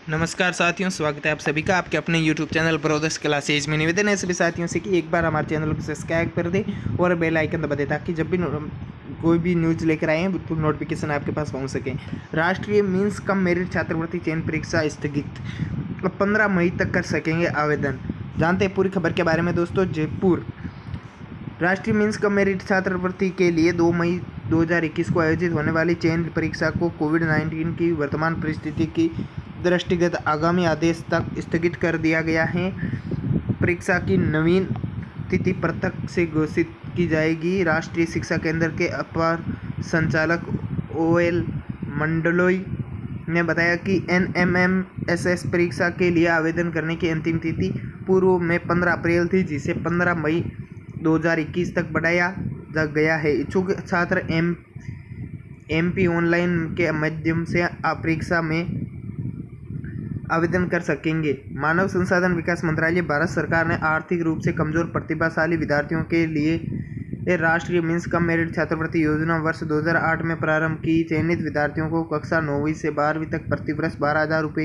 नमस्कार साथियों, स्वागत है आप सभी का आपके अपने YouTube चैनल ब्रोदर्स क्लासेज में। निवेदन है सभी साथियों से कि एक बार हमारे चैनल को सब्सक्राइब कर दें और बेल आइकन दबा दें ताकि जब भी कोई भी न्यूज़ लेकर आए हैं तो नोटिफिकेशन आपके पास पहुंच सके। राष्ट्रीय मीन्स कम मेरिट छात्रवृत्ति चयन परीक्षा स्थगित, अब 15 मई तक कर सकेंगे आवेदन। जानते हैं पूरी खबर के बारे में दोस्तों। जयपुर राष्ट्रीय मीन्स कम मेरिट छात्रवृत्ति के लिए 2 मई 2021 को आयोजित होने वाली चयन परीक्षा को कोविड-19 की वर्तमान परिस्थिति की दृष्टिगत आगामी आदेश तक स्थगित कर दिया गया है। परीक्षा की नवीन तिथि पृथक से घोषित की जाएगी। राष्ट्रीय शिक्षा केंद्र के अपर संचालक OL मंडलोई ने बताया कि NMMSS परीक्षा के लिए आवेदन करने की अंतिम तिथि पूर्व में 15 अप्रैल थी, जिसे 15 मई 2021 तक बढ़ाया गया है। इच्छुक छात्र MP ऑनलाइन के माध्यम से परीक्षा में आवेदन कर सकेंगे। मानव संसाधन विकास मंत्रालय भारत सरकार ने आर्थिक रूप से कमजोर प्रतिभाशाली विद्यार्थियों के लिए राष्ट्रीय मीन्स कम मेरिट छात्रवृत्ति योजना वर्ष 2008 में प्रारंभ की। चयनित विद्यार्थियों को कक्षा 9वीं से 12वीं तक प्रतिवर्ष 12,000 रुपये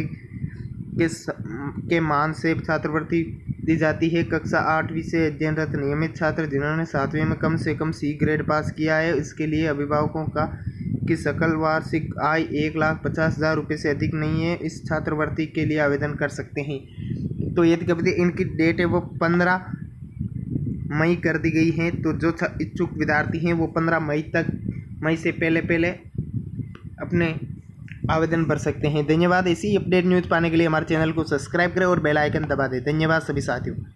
के मान से छात्रवृत्ति दी जाती है। कक्षा 8वीं से अध्ययनरत नियमित छात्र जिन्होंने 7वीं में कम से कम C ग्रेड पास किया है, इसके लिए अभिभावकों की सकल वार्षिक आय 1,50,000 रुपये से अधिक नहीं है, इस छात्रवृत्ति के लिए आवेदन कर सकते हैं। तो यदि कभी इनकी डेट है वो 15 मई कर दी गई है। तो जो इच्छुक विद्यार्थी हैं वो 15 मई से पहले अपने आवेदन भर सकते हैं। धन्यवाद। ऐसी अपडेट न्यूज़ पाने के लिए हमारे चैनल को सब्सक्राइब करें और बेल आइकन दबा दें। धन्यवाद सभी साथियों।